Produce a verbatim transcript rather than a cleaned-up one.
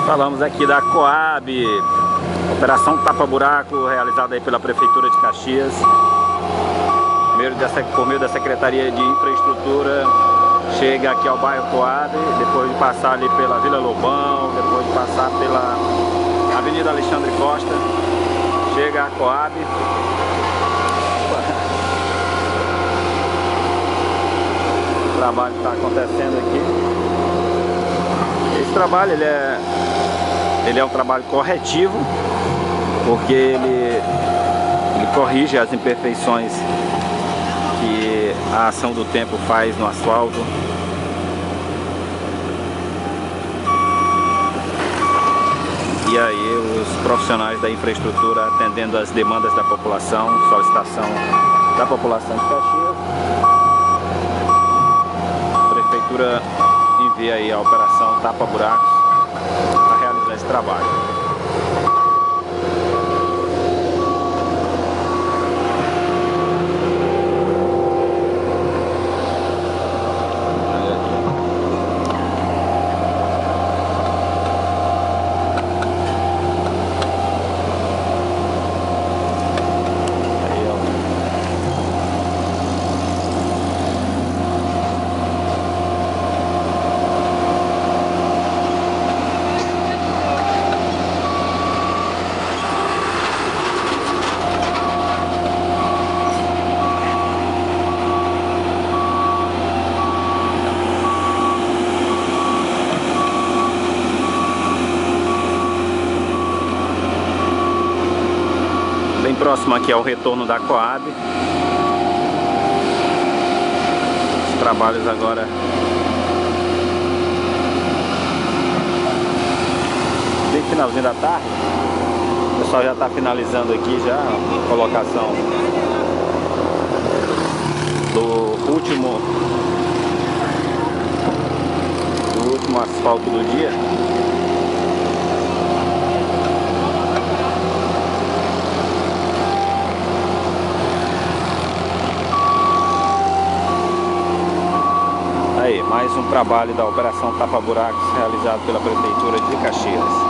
Falamos aqui da Coab, operação tapa-buraco realizada aí pela Prefeitura de Caxias, por meio da Secretaria de Infraestrutura. Chega aqui ao bairro Coab, depois de passar ali pela Vila Lobão, depois de passar pela Avenida Alexandre Costa, chega a Coab. O trabalho está acontecendo aqui. Esse trabalho ele é, ele é um trabalho corretivo, porque ele, ele corrige as imperfeições que a ação do tempo faz no asfalto. E aí os profissionais da infraestrutura atendendo às demandas da população, solicitação da população de Caxias. A Prefeitura envia aí a operação tapa-buracos para realizar esse trabalho. Bem próximo aqui é o retorno da Coab. Os trabalhos agora bem finalzinho da tarde. O pessoal já está finalizando aqui já a colocação do último do último asfalto do dia. Aí, mais um trabalho da operação tapa-buracos realizado pela Prefeitura de Caxias.